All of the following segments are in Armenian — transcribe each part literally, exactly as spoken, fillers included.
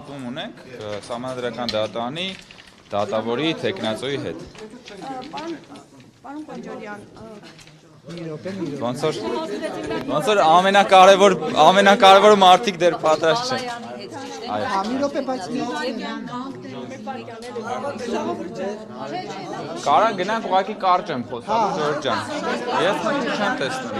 հանդիպում ունենք Սահմանադրական դատարանի դատավորի թեկնածուի հետ։ Պարոն Կոնջորյան, Ոնց որ ոնց որ ամենակարևոր ամենակարևոր մարդիկ դեռ պատրաստ չեն։ Մի րոպե, բայց Կարան գնանք ուղղակի կարճ եմ խոսում, Ժորժ ջան։ Ես չեմ տեսնում։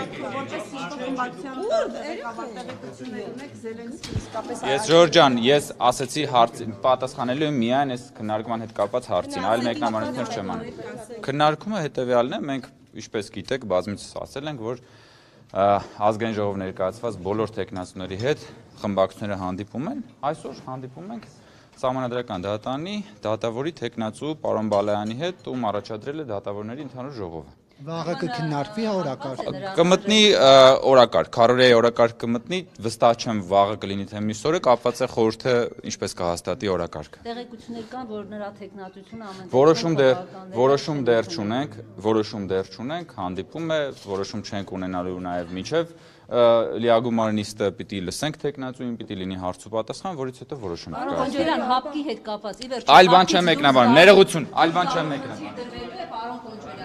Ես Ժորժ ջան, ես ասեցի հարց պատասխանելու եմ միայն այս քննարկման հետ կապված հարցին, այլ մեկնաբանություններ չեմ անում։ Քննարկումը հետևյալն է, մենք ինչպես գիտեք, բազմիցս ասել ենք, որ ազգային ժողով ներկայացված բոլոր տեխնացուների հետ խմբակցությունները հանդիպում են, այսօր հանդիպում ենք Սահմանադրական դատարանի դատավորի տեխնացու պարոն Բալայանի հետ, ում առաջադրել է դատավորների ընդհանուր ժողովը։ Վաղը կքննարկվի օրակարգ։ Կմտնի օրակարգ, քառօրյա օրակարգ կմտնի, վստահ չեմ վաղը կլինի թե մյուս օրը, կապված է խորհուրդը ինչպես կհաստատի օրակարգը։ Տեղեկություններ կան, որ նրա տեխնատությունը ամեն Որոշում դեռ որոշում դեռ չունենք, որոշում դեռ չունենք, հանդիպում է, որոշում չենք ունենալու նաև միջև լիագումար նիստը պիտի լսենք տեխնացուին, պիտի լինի հարց ու պատասխան, որից հետո որոշում կա։ Պարոն Կոնջորյան, հապկի հետ կապված ի վերջո Այլ բան չեմ մեկնաբանում, ներողություն, այլ բան չեմ մեկնաբանում։ Պարոն Կոնջորյան